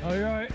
All right.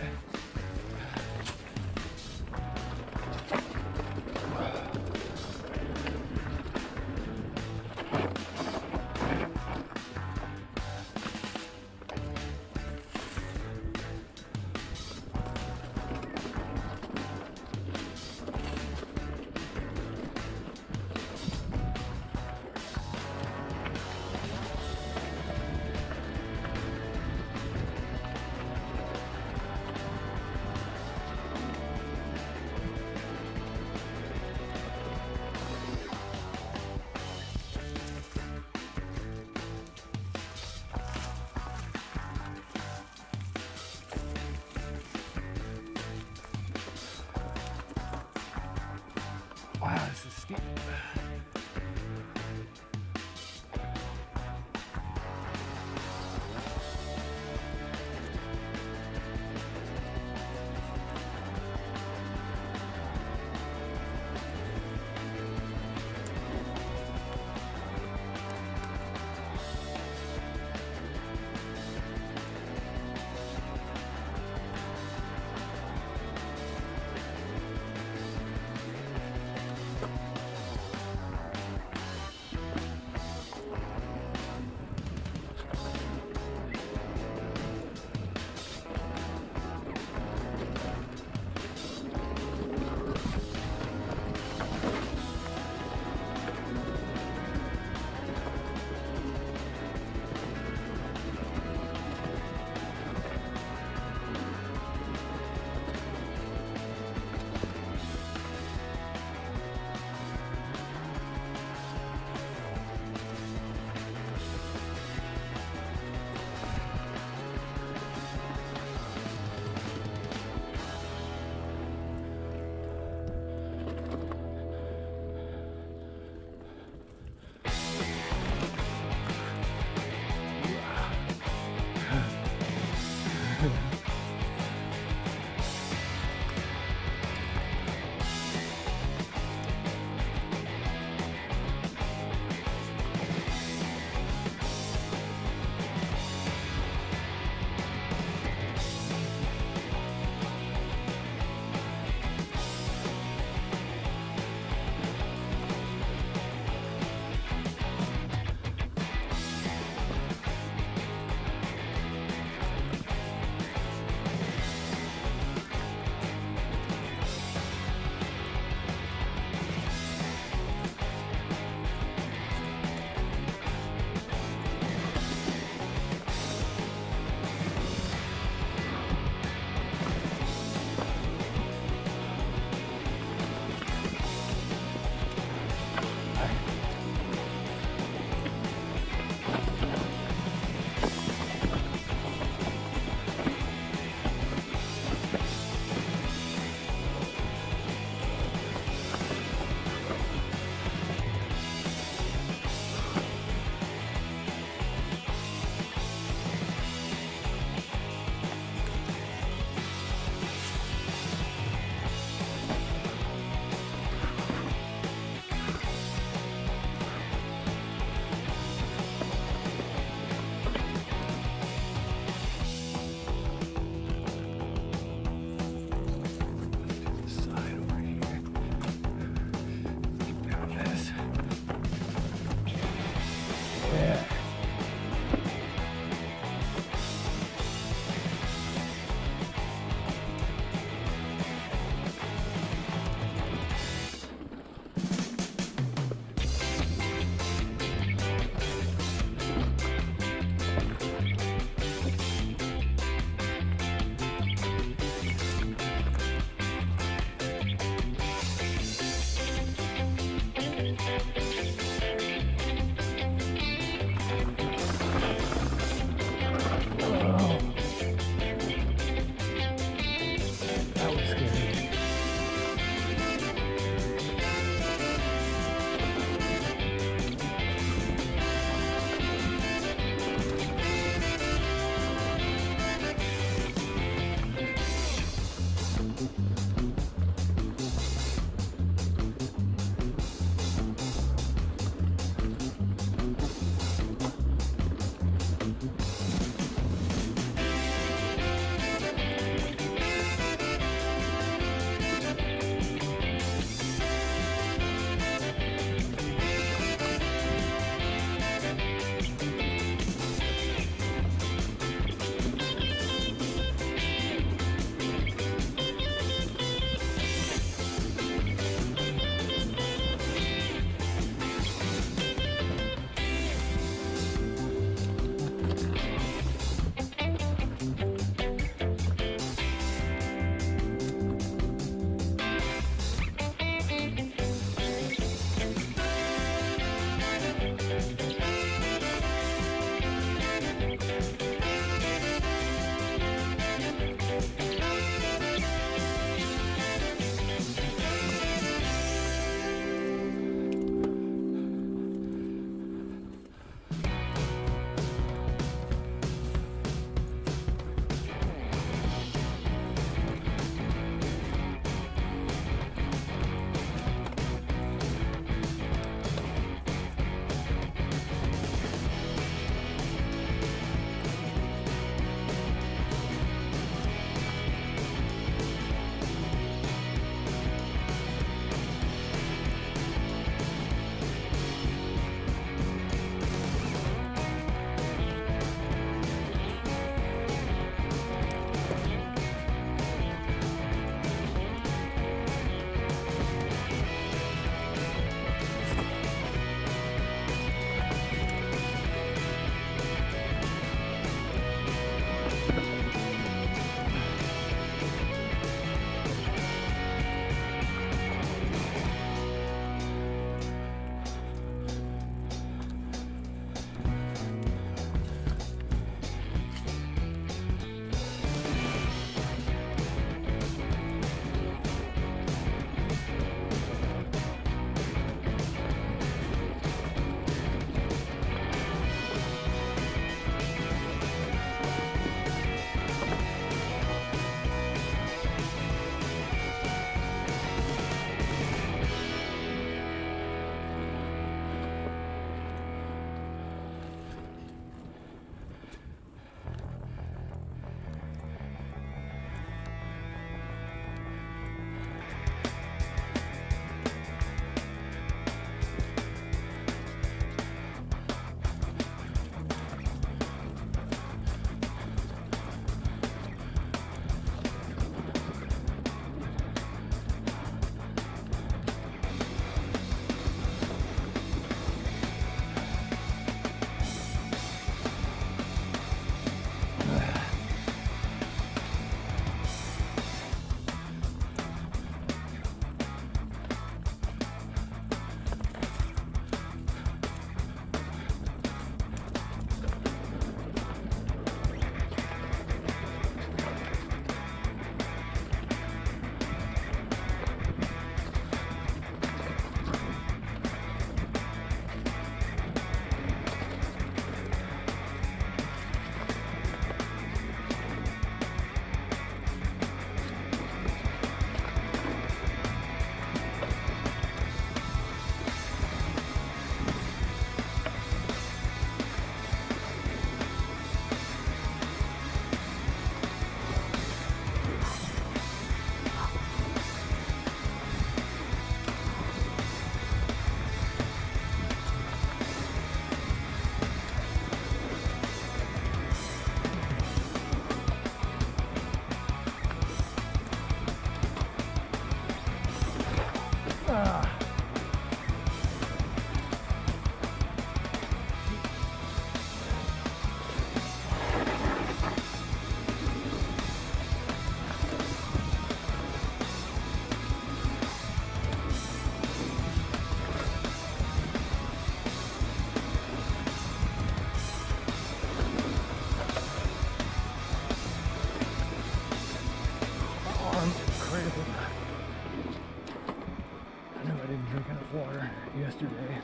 today.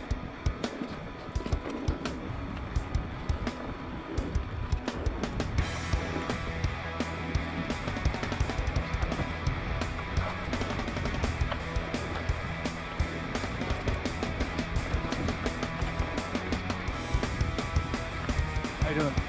How you doing?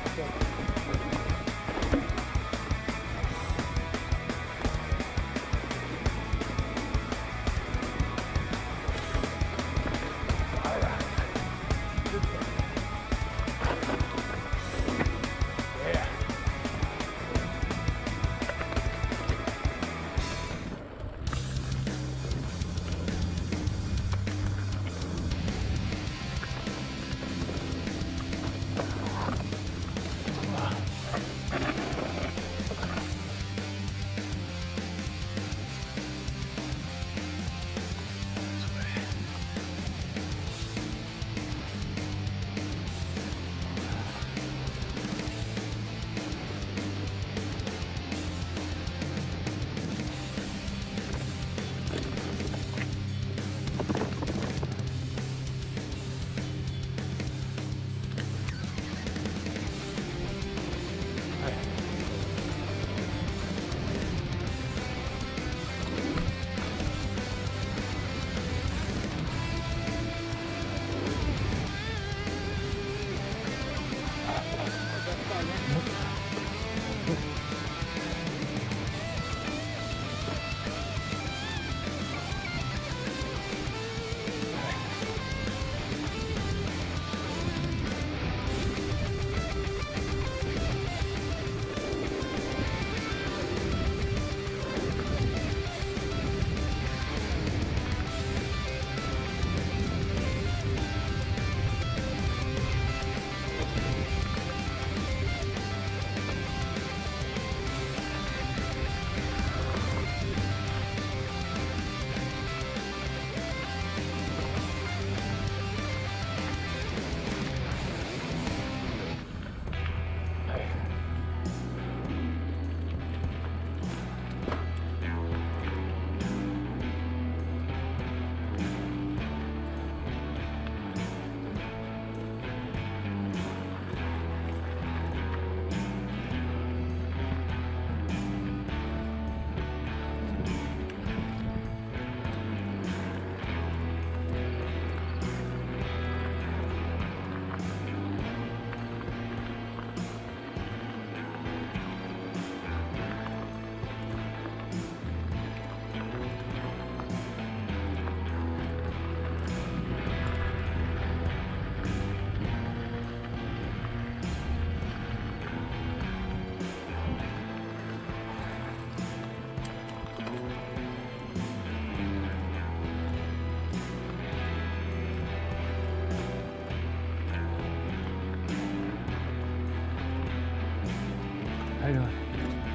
How you doing?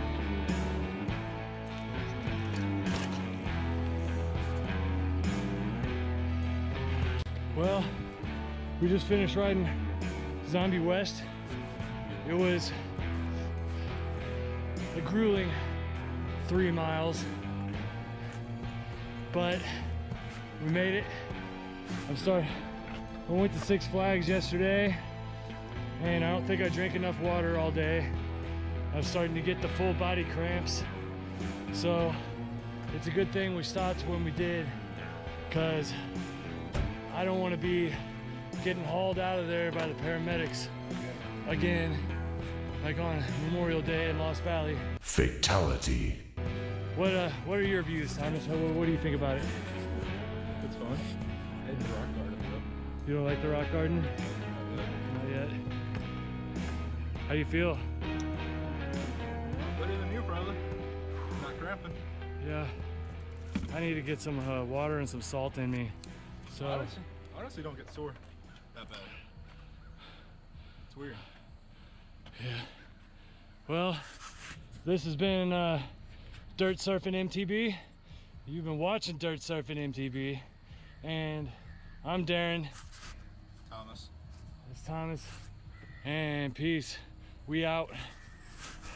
Well, we just finished riding Zombie West. It was a grueling 3 miles, but we made it. I went to Six Flags yesterday, and I don't think I drank enough water all day. I'm starting to get the full body cramps. So it's a good thing we stopped when we did, because I don't want to be getting hauled out of there by the paramedics again, like on Memorial Day in Lost Valley. Fatality. What are your views, Thomas? What do you think about it? It's fun. I hate the rock garden though. You don't like the rock garden? Not yet. How do you feel? Better than you, probably. Not cramping. Yeah. I need to get some water and some salt in me. So Honestly don't get sore that bad. It's weird. yeah. Well, this has been Dirt Surfing MTB. You've been watching Dirt Surfing MTB, and I'm Darren. Thomas. It's Thomas. And peace. We out.